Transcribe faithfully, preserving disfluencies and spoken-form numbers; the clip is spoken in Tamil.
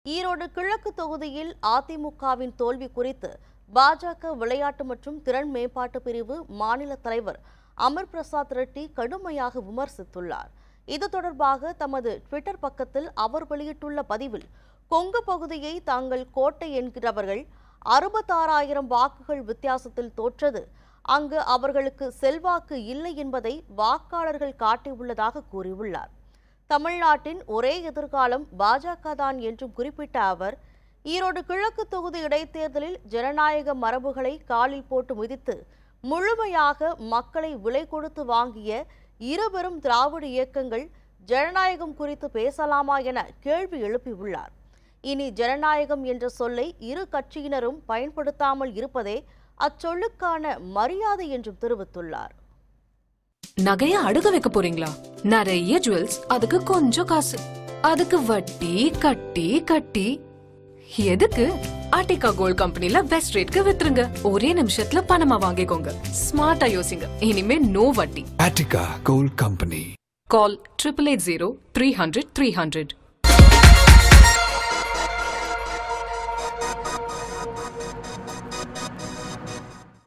ஈரோடு கிழக்கு தொகுதியில் அதிமுகவின் தோல்வி குறித்து பாஜக விளையாட்டு மற்றும் திறன் மேம்பாட்டு பிரிவு மாநில தலைவர் அமர் பிரசாத் ரெட்டி கடுமையாக விமர்சித்துள்ளார். இது தொடர்பாக தமது ட்விட்டர் பக்கத்தில் அவர் வெளியிட்டுள்ள பதிவில், கொங்கு பகுதியை தாங்கள் கோட்டை என்கிறவர்கள் அறுபத்தாறாயிரம் வாக்குகள் வித்தியாசத்தில் தோற்றது, அங்கு அவர்களுக்கு செல்வாக்கு இல்லை என்பதை வாக்காளர்கள் காட்டியுள்ளதாக கூறியுள்ளார். தமிழ்நாட்டின் ஒரே எதிர்காலம் பாஜக தான் என்றும் குறிப்பிட்ட அவர், ஈரோடு கிழக்கு தொகுதி இடைத்தேர்தலில் ஜனநாயக மரபுகளை காலில் போட்டு மிதித்து முழுமையாக மக்களை விலை கொடுத்து வாங்கிய இருபெரும் திராவிட இயக்கங்கள் ஜனநாயகம் குறித்து பேசலாமா என கேள்வி எழுப்பியுள்ளார். இனி ஜனநாயகம் என்ற சொல்லை இரு கட்சியினரும் பயன்படுத்தாமல் இருப்பதே அச்சொல்லுக்கான மரியாதை என்றும் தெரிவித்துள்ளார். நகைய அடகு வைக்க போறீங்களா? நிறைய ஜுவல்ஸ், அதுக்கு கொஞ்சம் காசு, அதுக்கு வட்டி கட்டி கட்டி எதுக்கு? ஆர்டிகா கோல்ட் கம்பெனில பெஸ்ட் ரேட்க்கு வித்துருங்க. ஒரே நிமிஷத்துல பணமா வாங்கிக்கோங்க. ஸ்மார்ட்டா யோசிங்க. இனிமே நோ வட்டி. Attica gold company. Call triple eight zero three hundred three hundred.